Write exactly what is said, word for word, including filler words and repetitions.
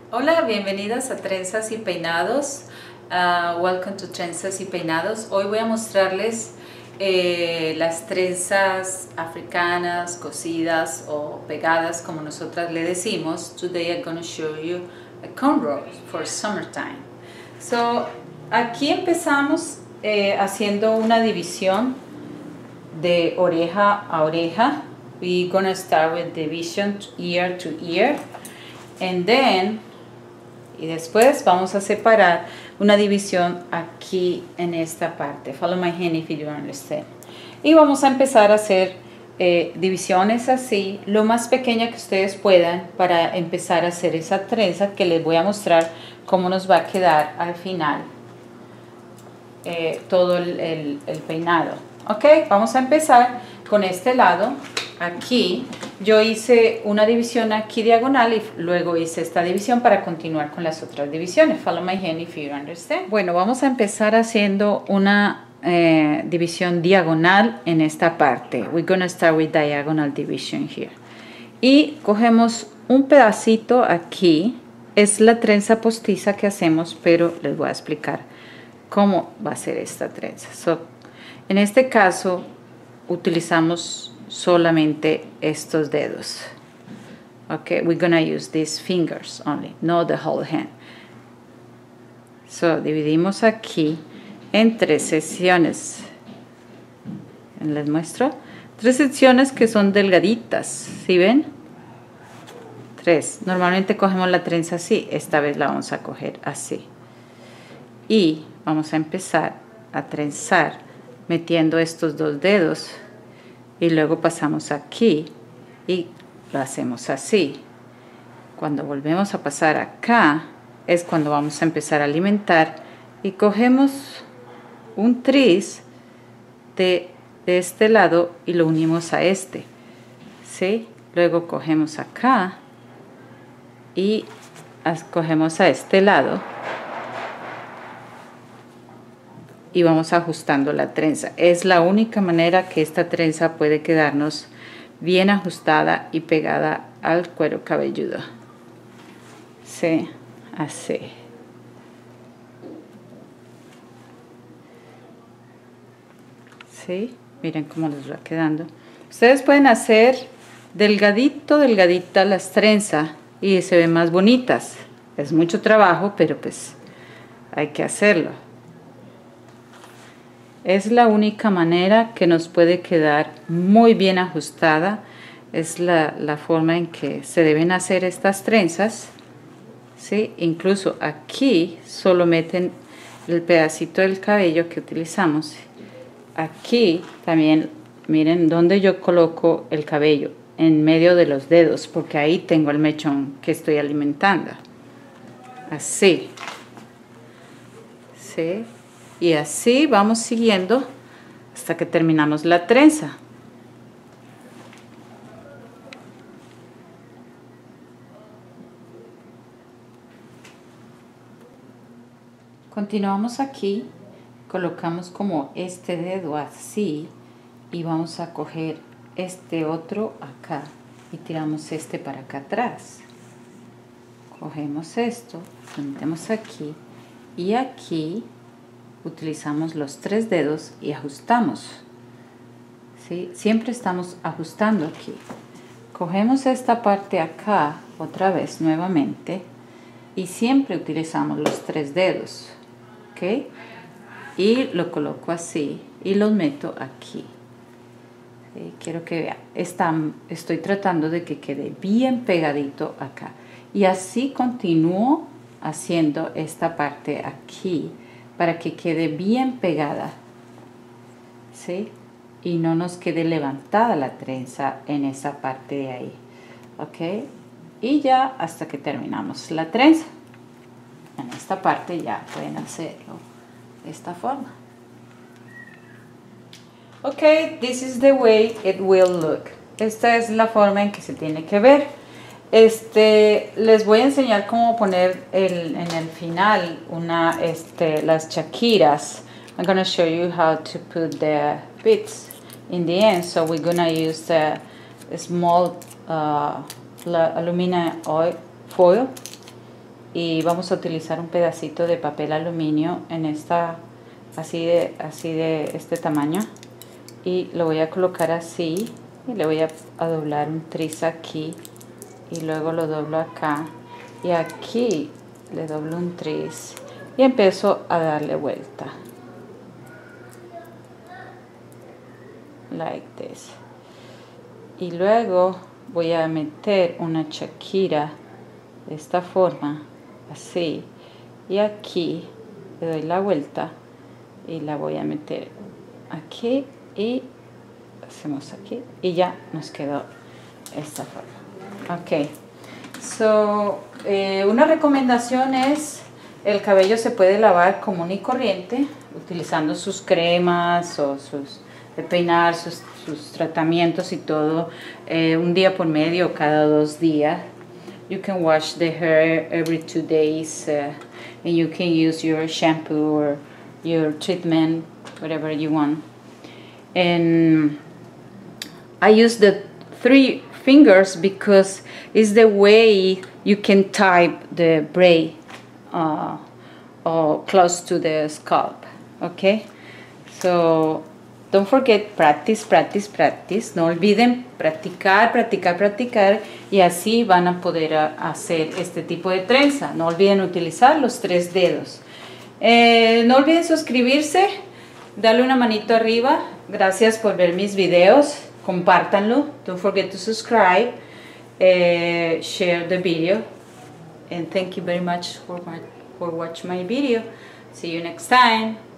Hola, bienvenidas a Trenzas y Peinados. Uh, welcome to Trenzas y Peinados. Hoy voy a mostrarles eh, las trenzas africanas, cosidas o pegadas, como nosotras le decimos. Today I'm going to show you a cornrow for summertime. So, aquí empezamos eh, haciendo una división de oreja a oreja. We're going to start with division ear to ear. And then y después vamos a separar una división aquí en esta parte. Follow my hand if you understand. Y vamos a empezar a hacer eh, divisiones así, lo más pequeña que ustedes puedan, para empezar a hacer esa trenza que les voy a mostrar cómo nos va a quedar al final eh, todo el, el, el peinado. Ok, vamos a empezar con este lado. Aquí yo hice una división aquí diagonal y luego hice esta división para continuar con las otras divisiones. Follow my hand if you understand. Bueno, vamos a empezar haciendo una eh, división diagonal en esta parte. We're going to start with diagonal division here. Y cogemos un pedacito aquí. Es la trenza postiza que hacemos, pero les voy a explicar cómo va a ser esta trenza. So, en este caso utilizamos solamente estos dedos. Okay, we're gonna use these fingers only, not the whole hand. So, dividimos aquí en tres secciones. Les muestro. Tres secciones que son delgaditas, ¿sí ven? Tres. Normalmente cogemos la trenza así, esta vez la vamos a coger así. Y vamos a empezar a trenzar metiendo estos dos dedos. Y luego pasamos aquí y lo hacemos así. Cuando volvemos a pasar acá es cuando vamos a empezar a alimentar y cogemos un tris de, de este lado y lo unimos a este, ¿sí? Luego cogemos acá y cogemos a este lado y vamos ajustando la trenza. Es la única manera que esta trenza puede quedarnos bien ajustada y pegada al cuero cabelludo. Sí, así. Sí, miren cómo les va quedando. Ustedes pueden hacer delgadito, delgadita las trenzas y se ven más bonitas. Es mucho trabajo, pero pues hay que hacerlo. Es la única manera que nos puede quedar muy bien ajustada. Es la, la forma en que se deben hacer estas trenzas, ¿sí? Incluso aquí solo meten el pedacito del cabello que utilizamos. Aquí también, miren donde yo coloco el cabello, en medio de los dedos, porque ahí tengo el mechón que estoy alimentando. Así. ¿Sí? Y así vamos siguiendo hasta que terminamos la trenza. Continuamos aquí, colocamos como este dedo así y vamos a coger este otro acá y tiramos este para acá atrás. Cogemos esto, lo metemos aquí y aquí utilizamos los tres dedos y ajustamos, ¿sí? Siempre estamos ajustando aquí. Cogemos esta parte acá otra vez nuevamente y siempre utilizamos los tres dedos, ¿ok? Y lo coloco así y los meto aquí. ¿Sí? Quiero que vean, Están, estoy tratando de que quede bien pegadito acá y así continúo haciendo esta parte aquí para que quede bien pegada, ¿sí? Y no nos quede levantada la trenza en esa parte de ahí, ¿ok? Y ya hasta que terminamos la trenza. En esta parte ya pueden hacerlo de esta forma. Ok, this is the way it will look. Esta es la forma en que se tiene que ver. Este, les voy a enseñar cómo poner el, en el final una, este, las chaquiras. I'm going to show you how to put the beads in the end. So we're going to use the small uh, aluminum oil foil y vamos a utilizar un pedacito de papel aluminio en esta, así de, así de este tamaño, y lo voy a colocar así y le voy a, a doblar un tris aquí y luego lo doblo acá y aquí le doblo un tris y empiezo a darle vuelta like this, y luego voy a meter una shakira de esta forma así y aquí le doy la vuelta y la voy a meter aquí y hacemos aquí y ya nos quedó esta forma. Ok, so eh, una recomendación es: el cabello se puede lavar común y corriente utilizando sus cremas o sus de peinar, sus, sus tratamientos y todo, eh, un día por medio o cada dos días. You can wash the hair every two days uh, and you can use your shampoo or your treatment, whatever you want. And I use the three fingers because it's the way you can type the braid uh, or close to the scalp. Okay, so don't forget, practice, practice, practice. No olviden practicar, practicar, practicar, y así van a poder hacer este tipo de trenza. No olviden utilizar los tres dedos. Eh, no olviden suscribirse, darle una manito arriba. Gracias por ver mis videos. Compártanlo. Don't forget to subscribe. Uh, share the video. And thank you very much for, my, for watching my video. See you next time.